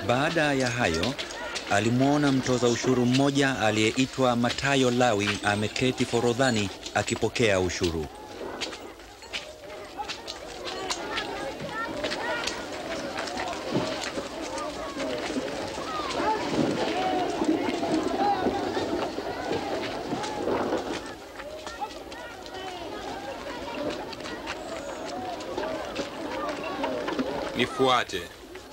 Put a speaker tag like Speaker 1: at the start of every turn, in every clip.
Speaker 1: Baada ya hayo, alimwona mtoza ushuru mmoja aliyeitwa Mathayo Lawi ameketi forodhani akipokea ushuru.
Speaker 2: Nifuate.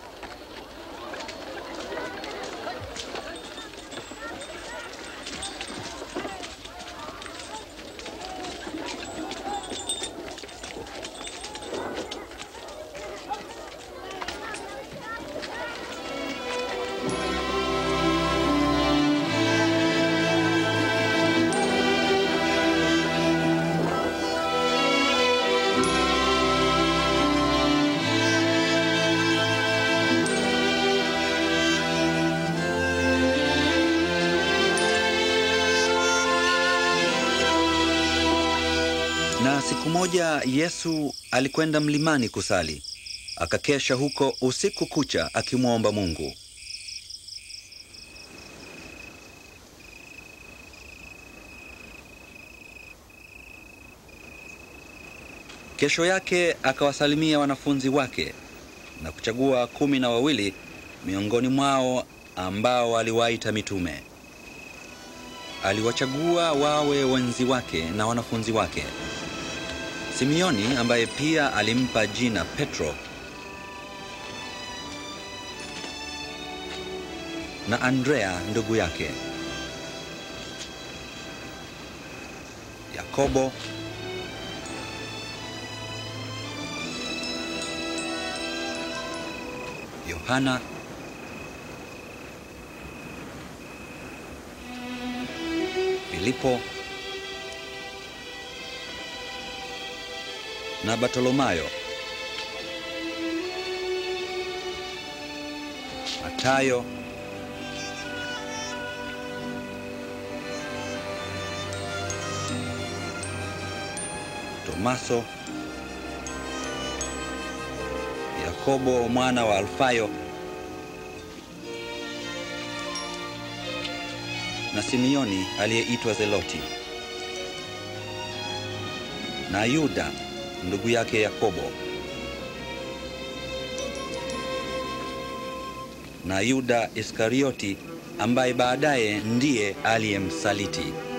Speaker 1: Na siku moja Yesu alikwenda mlimani kusali. Akakesha huko usiku kucha akimwomba Mungu. Kesho yake akawasalimia wanafunzi wake na kuchagua 12 miongoni mwao ambao aliwaita mitume. Aliwachagua wawe wenzi wake na wanafunzi wake: Simeoni, ambaye pia alimpa jina Petro, na Andrea ndugu yake, Yakobo, Yohana, Filipo na Bartolomayo, Mathayo, Tomaso, Yakobo mwana wa Alfayo na Simeoni aliyeitwa Zeloti, na Yuda ndugu yake Yakobo, na Yuda Iskarioti ambaye baadaye ndiye aliyemsaliti.